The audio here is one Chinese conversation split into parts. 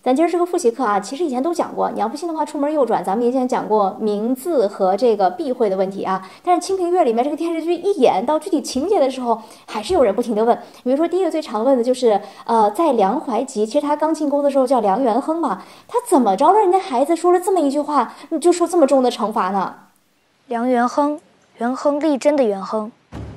咱今儿是个复习课啊，其实以前都讲过，你要不信的话，出门右转，咱们以前讲过名字和这个避讳的问题啊。但是《清平乐》里面这个电视剧一演到具体情节的时候，还是有人不停的问。比如说第一个最常问的就是，在梁怀吉，其实他刚进宫的时候叫梁元亨嘛，他怎么着让人家孩子说了这么一句话，你就说这么重的惩罚呢？ 梁元亨，元亨利贞的元亨。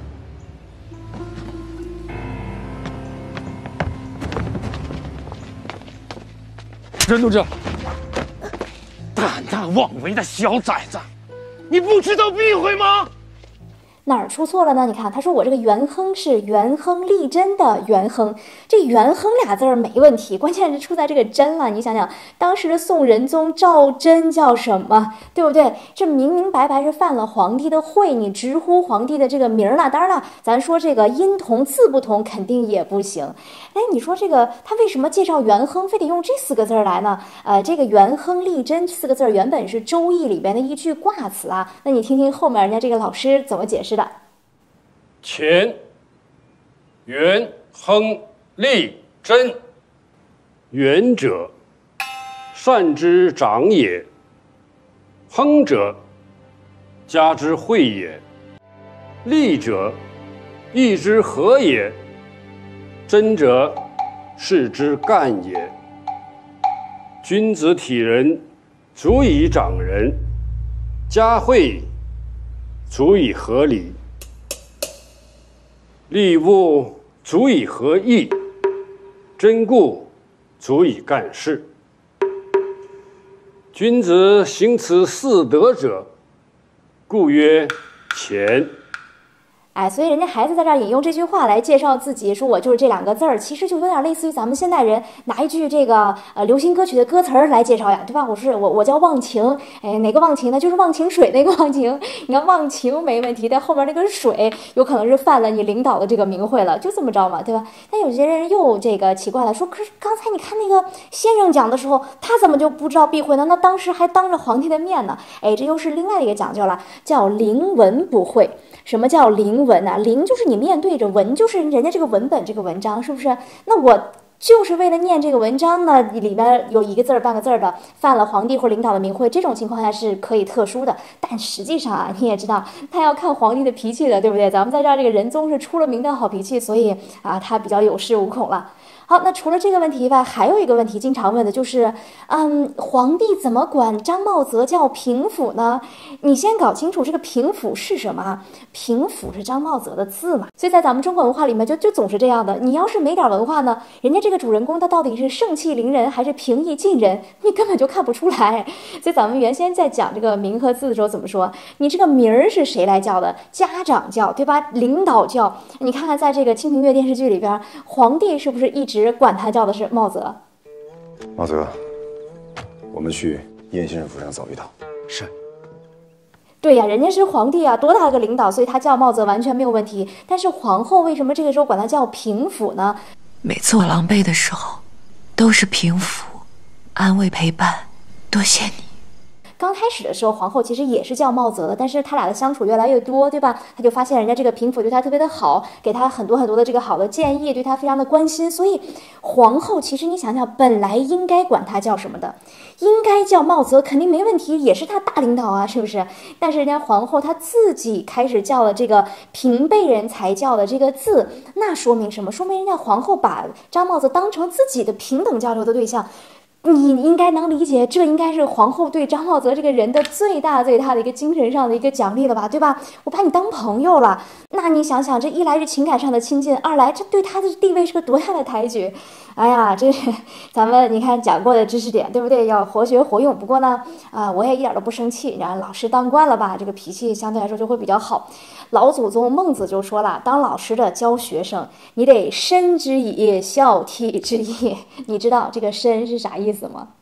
人都这，胆大妄为的小崽子，你不知道避讳吗？ 哪儿出错了呢？你看，他说我这个元亨是元亨利贞的元亨，这元亨俩字儿没问题，关键是出在这个贞了。你想想，当时的宋仁宗赵祯叫什么，对不对？这明明白白是犯了皇帝的讳，你直呼皇帝的这个名儿了。当然了，咱说这个音同字不同，肯定也不行。哎，你说这个他为什么介绍元亨非得用这4个字来呢？这个元亨利贞4个字原本是《周易》里边的一句卦词啊。那你听听后面人家这个老师怎么解释的。 乾、元、亨、利、贞。元者，善之长也；亨者，家之惠也；利者，义之和也；贞者，事之干也。君子体人，足以长人；家惠，足以合理；利物，足以合义；贞固，足以干事。君子行此4德者，故曰乾。 哎，所以人家孩子在这儿引用这句话来介绍自己，说我就是这2个字儿，其实就有点类似于咱们现代人拿一句这个流行歌曲的歌词儿来介绍呀，对吧？我叫忘情，哎，哪个忘情呢？就是忘情水那个忘情。你看忘情没问题，但后面那个水有可能是犯了你领导的这个名讳了，就这么着嘛，对吧？但有些人又这个奇怪了，说可是刚才你看那个先生讲的时候，他怎么就不知道避讳呢？那当时还当着皇帝的面呢。哎，这又是另外的一个讲究了，叫临文不讳。什么叫临文啊？临就是你面对着，文就是人家这个文本这个文章，是不是？那我就是为了念这个文章呢，里边有一个字儿半个字儿的，犯了皇帝或领导的名讳，这种情况下是可以特殊的。但实际上啊，你也知道，他要看皇帝的脾气的，对不对？咱们在这儿这个仁宗是出了名的好恃气，所以啊，他比较有恃无恐了。好，那除了这个问题以外，还有一个问题经常问的就是，皇帝怎么管张茂泽叫平府呢？你先搞清楚这个平府是什么。平府是张茂泽的字嘛，所以在咱们中国文化里面就总是这样的。你要是没点文化呢，人家这个主人公他到底是盛气凌人还是平易近人，你根本就看不出来。所以咱们原先在讲这个名和字的时候怎么说？你这个名儿是谁来叫的？家长叫，对吧？领导叫。你看看在这个《清平乐》电视剧里边，皇帝是不是一直管他叫的是茂泽？ 茂泽，我们去燕先生府上走一趟。 是。 对呀，人家是皇帝啊，多大个领导，所以他叫茂泽完全没有问题。但是皇后为什么这个时候管他叫平府呢？ 每次我狼狈的时候，都是平府安慰陪伴，多谢你。 刚开始的时候，皇后其实也是叫茂泽的，但是他俩的相处越来越多，对吧？他就发现人家这个平府对他特别的好，给他很多很多的这个好的建议，对他非常的关心，所以皇后其实你想想，本来应该管他叫什么的，应该叫茂泽，肯定没问题，也是他大领导啊，是不是？但是人家皇后她自己开始叫了这个平辈人才叫的这个字，那说明什么？说明人家皇后把张茂泽当成自己的平等交流的对象。你应该能理解，这应该是皇后对张茂泽这个人的最大的一个精神上的一个奖励了吧，对吧？我把你当朋友了，那你想想，这一来是情感上的亲近，二来这对他的地位是个多大的抬举。哎呀，这是咱们你看讲过的知识点，对不对？要活学活用。不过呢，我也一点都不生气，然后老师当惯了吧，这个脾气相对来说就会比较好。老祖宗孟子就说了，当老师的教学生，你得申之以孝悌之意。你知道这个申是啥意思吗？